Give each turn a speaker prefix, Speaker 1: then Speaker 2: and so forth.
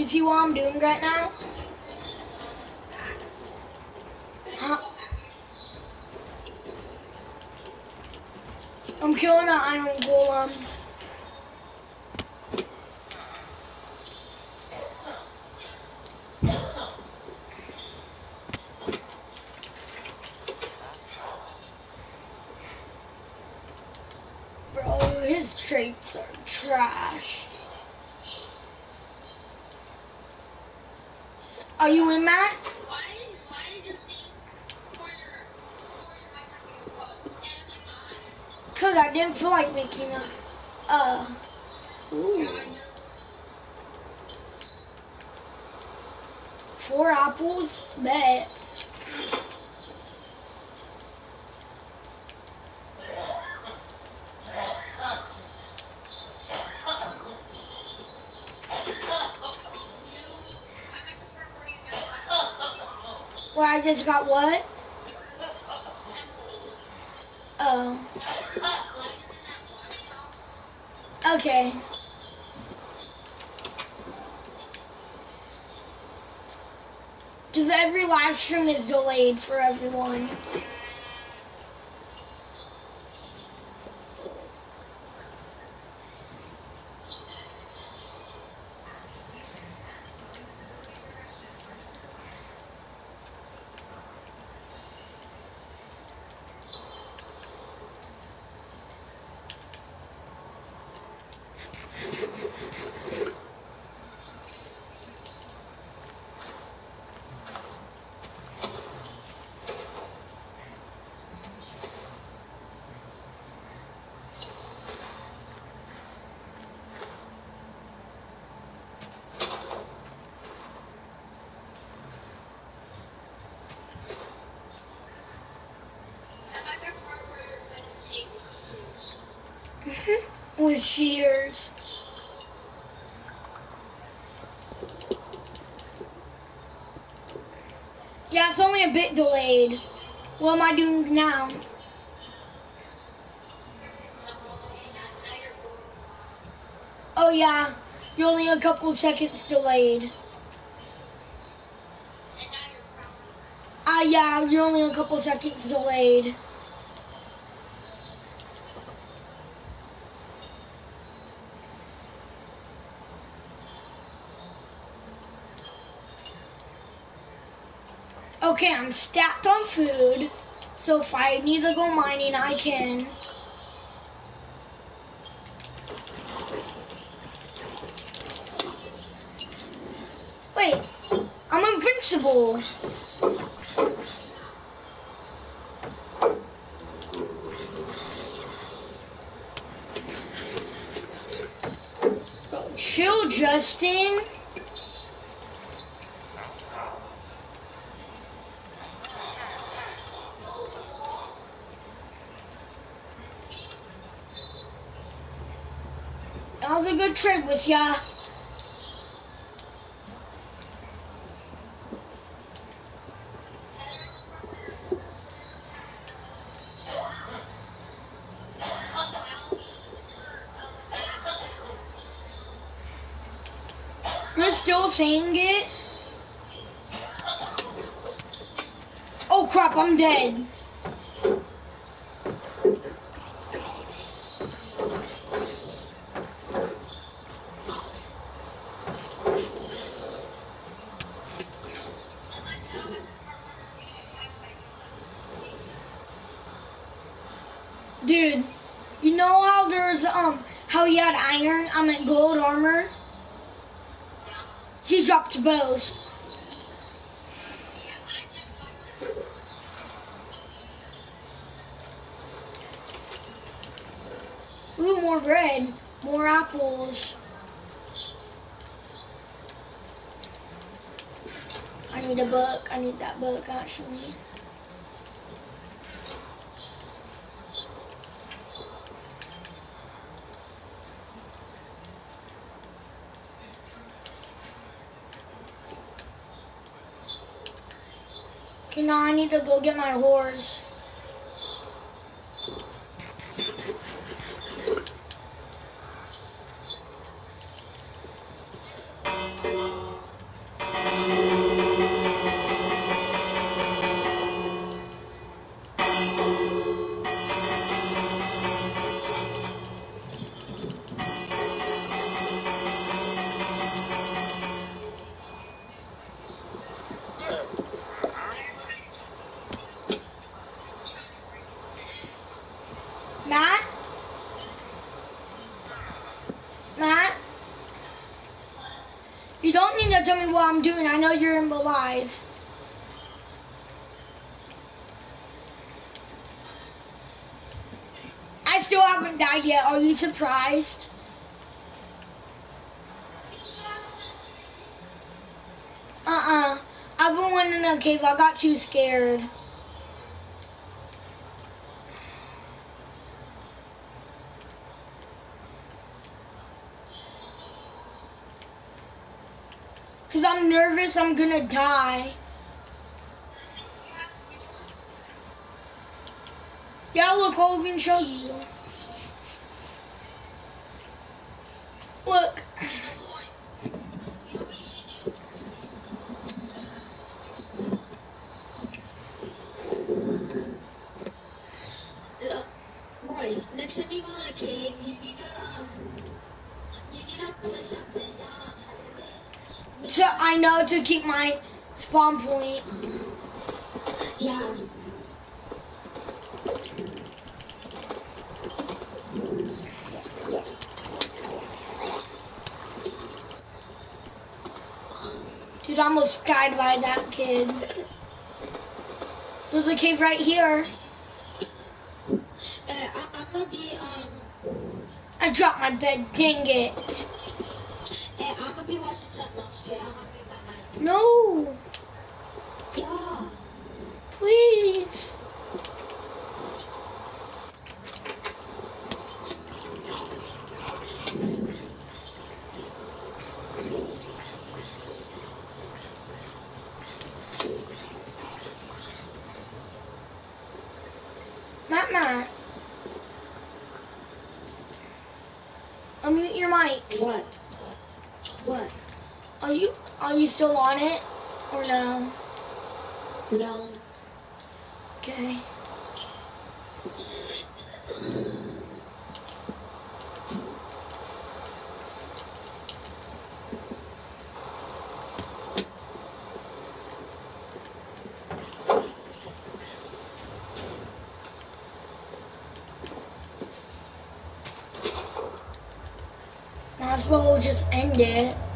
Speaker 1: see what I'm doing right now? Huh? I'm killing an iron golem. Bro, his traits are trash. Are you in, Matt?
Speaker 2: Why is your thing for your
Speaker 1: Cause I didn't feel like making a ooh. 4 apples, bet. Well, I just got what? Oh. Okay. Because every live stream is delayed for everyone. With shears. Yeah, it's only a bit delayed. What am I doing now? Oh yeah, you're only a couple seconds delayed. Yeah, you're only a couple seconds delayed. Okay, I'm stacked on food, so if I need to go mining, I can. Wait, I'm invincible. Chill, Justin. That was a good trade with ya. You're still saying it? Oh crap, I'm dead. Dude, you know how there's how he had iron, gold armor? He dropped both. Ooh, more bread, more apples. I need a book. I need that book actually. Okay, now I need to go get my horse. I'm doing. I know you're in the live. I still haven't died yet. Are you surprised? I went in a cave. I got too scared. Because I'm nervous I'm going to die. Yeah, look, I'll even show you. Look.
Speaker 2: Next time you go in a cave, you need to put something down.
Speaker 1: So I know to keep my spawn point.
Speaker 2: Yeah.
Speaker 1: Dude, I almost died by that kid. There's a cave right here.
Speaker 2: I'm gonna be,
Speaker 1: I dropped my bed, dang it.
Speaker 2: I'm gonna be watching something else, okay? I'm gonna be my mic.
Speaker 1: No,
Speaker 2: Yeah.
Speaker 1: please. Matt. Unmute your mic.
Speaker 2: What? What?
Speaker 1: Are you still on it? Or no?
Speaker 2: No.
Speaker 1: Okay. Might as well just end it.